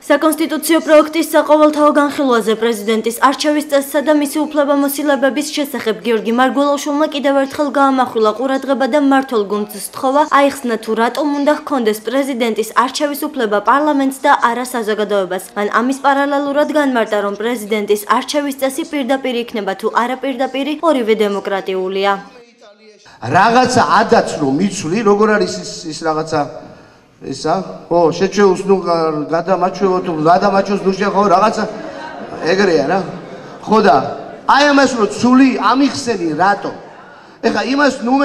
საკონსტიტუციო პროექტის საყოველთაო განხილვაზე პრეზიდენტის არჩევის წესსა და მისი უფლებამოსილებების შესახებ გიორგი მარგველაშვილმა კიდევ ერთხელ გაამახვილა ყურადღება და მმართველ გუნდს სთხოვა აიხსნა თუ რატომ უნდა ჰქონდეს პრეზიდენტის არჩევის უფლება პარლამენტს და არა საზოგადოებას. მან ამის პარალელურად განმარტა, რომ პრეზიდენტის არჩევის წესი პირდაპირ იქნება თუ არა პირდაპირ, ორივე დემოკრატიულია. რაღაცა ადაც რომ მიცვლი, როგორ არის ის რაღაცა ისა, შეჩეულს ნუ გადამაჩვევო თუ გადამაჩვევს ნუ შეხო რაღაცა ეგრეა რა. ხო და აი ამას რო ცული ამიხსენი რატო? ეხა იმას ნუ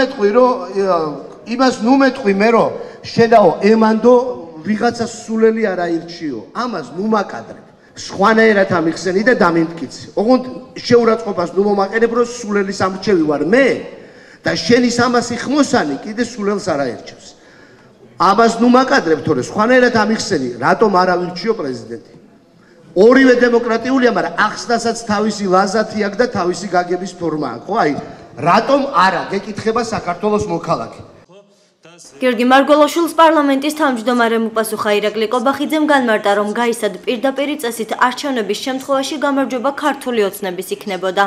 მეტყვი მე რომ შედაო ემანდო ვიღაცა სულელი არ აირჩიო. ამას ნუ მაკადრებ. სხვანაირად ამიხსენი და დამიმტკიცე. ოღონდ შეურაცხყოფას ნუ მომაყენებ რომ სულელის ამრჩევი ვარ მე და შენი სამასი ხმოსანი კიდე სულელს არ აერჩევს. ამას ნუ მაკადრებ, თორე სხვანაირად ამიხსენი, რატომ არ ავირჩიო პრეზიდენტი. ორივე დემოკრატიულია, მაგრამ ახსნასაც თავისი ლაზათი აქვს და თავისი გაგების ფორმა აქვს. ხო, აი, რატომ არა გეკითხება საქართველოს მოქალაქე. გიორგი მარგველაშვილს პარლამენტის თავმჯდომარემ უპასუხა ირაკლი კობახიძემ განმარტა, რომ გაისად პირდაპირი წესით არჩევნების შემთხვევაში გამარჯვება ქართული ოცნების იქნებოდა.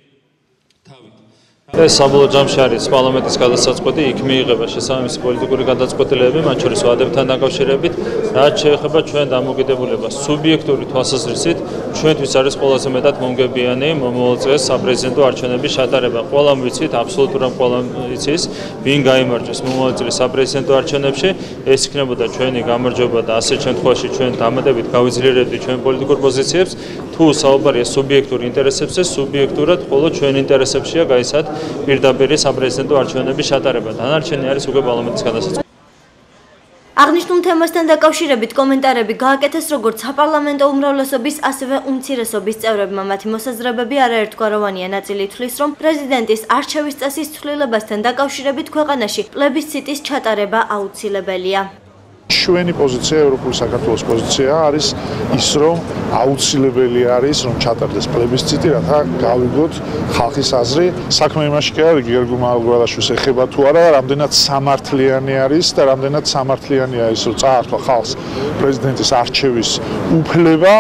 ეს საბოლოო ჯამში არის პარლამენტის გადასაწყვეტი, იქ მიიღება შესაბამისი პოლიტიკური გადაწყვეტილებები, მათ შორის ვადებთან დაკავშირებით, რაც შეეხება ჩვენ დამოკიდებულებას. სუბიექტური თვალსაზრისით, ჩვენთვის არის ყველაზე მეტად მომგებიანი მომავალ წელს საპრეზიდენტო არჩევნების ჩატარება. ყველამ ვიცით, აბსოლუტურად ყველამ იცის, ვინ გაიმარჯვებს მომავალ წლის საპრეზიდენტო არჩევნებში, ეს იქნებოდა ჩვენი გამარჯვება და ასეთ შემთხვევაში ჩვენ დამატებით გავიძლიერებდით ჩვენ პოლიტიკურ პოზიციებს. თუ საუბარია სუბიექტურ ინტერესებზე, სუბიექტურად მხოლოდ ჩვენ ინტერესებშია გაისად პირდაპირ საპრეზიდენტო არჩევნების ჩატარება. დანარჩენი არის უკვე პარლამენტის გადასაწყვეტი. აღნიშნულ თემასთან დაკავშირებით კომენტარები გააკეთეს როგორც საპარლამენტო უმრავლესობის, ასევე უმცირესობის წევრებმა. მათი მოსაზრებები არაერთგვაროვანია. ნაწილი თვლის, რომ პრეზიდენტის არჩევის წესის ცვლილებასთან დაკავშირებით ქვეყანაში პლებისციტის ჩატარება აუცილებელია. ჩვენი პოზიცია, ევროპული საქართველოს პოზიცია არის ის, რომ აუცილებელი არის, რომ ჩატარდეს პლებისციტი, რათა გავიგოთ ხალხის აზრი. საქმე იმაში კი არის, გიორგი მარგველაშვილს ეხება თუ არა, რამდენად სამართლიანი არის და რამდენად სამართლიანია ის, რომ წაართვა ხალხს პრეზიდენტის არჩევის უფლება,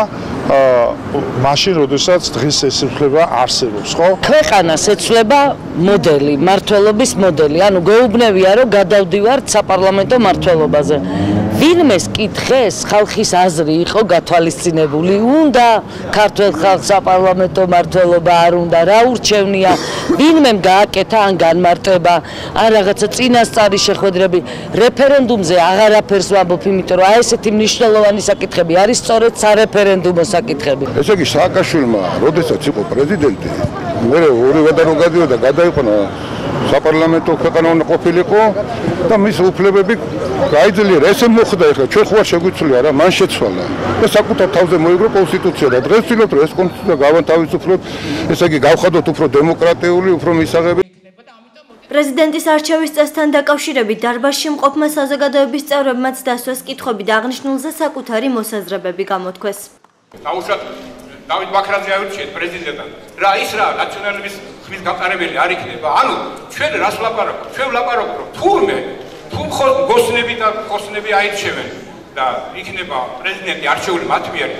მაშინ, როდესაც დღეს ეს უფლება არსებობს, ხო? ქვეყანას ეცვლება მოდელი, მმართველობის მოდელი. ანუ გეუბნებია, რომ გადავდივართ საპარლამენტო მმართველობაზე. ვინმეს კითხეს, ხალხის აზრი იყო გათვალისწინებული, უნდა ქართულ ხალხს საპარლამენტო მმართველობა არ უნდა, რა ურჩევნია, ვინმემ გააკეთა ან განმარტება, ან რაღაცა წინასწარი შეხვედრები, რეფერენდუმზე აღარაფერს ვამბობ, იმიტომ რომ აი ესეთი მნიშვნელოვანი საკითხები არის სწორედ სარეფერენდუმო საკითხები. ესე იგი სააკაშვილმა, როდესაც იყო პრეზიდენტი, მე ორივე და რომ გადიოდა, გადაიყვანა საპარლამენტო ქვეყანა უნდა ყოფილიყო და მის უფლებები გაიძლიერა. ესე მოხდა ახლა, ჩვენ ხო არ შეგვიცვლია რა, მან შეცვალა და საკუთარ თავზე მოიგრო კონსტიტუცია და დღეს ვცდილობთ რომ ეს კონსტიტუცია გავანთავისუფლოთ, ესე იგი გავხადოთ უფრო დემოკრატიული, უფრო მისაღები. პრეზიდენტის არჩევის წესთან დაკავშირებით დარბაზში მყოფმა საზოგადოების წევრებმაც დასვეს კითხვები და აღნიშნულზე საკუთარი მოსაზრებები გამოთქვეს. დაუშვათ დავით ბაქრაძე აირჩიეთ პრეზიდენტად. რა ის რა ნაციონალიზმის ხმის გამყარებელი არ იქნება. ანუ ჩვენ რას ვლაპარაკობთ? ჩვენ ვლაპარაკობთ რომ თურმე თუ მხოლოდ გოსნები და გოსნები აირჩევენ და იქნება პრეზიდენტი არჩეული მათ მიერ,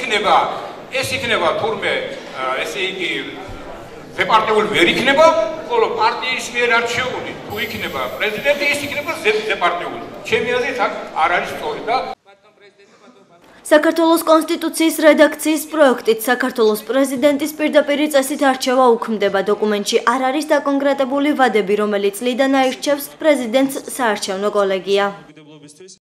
ეს იქნება თურმე ესე იგი ზეპარტიული ვერ იქნება, ხოლო პარტიის მიერ არჩეული თუ იქნება პრეზიდენტი, ის იქნება ზეპარტიული. ჩემი აზრით აქ არ არის სწორი და საქართველოს კონსტიტუციის რედაქციის პროექტით საქართველოს პრეზიდენტის პირდაპირი წესით არჩევა უქმდება. დოკუმენტში არ არის დაკონკრეტებული ვადები, რომელი წლიდან აირჩევს პრეზიდენტს საარჩევნო კოლეგია.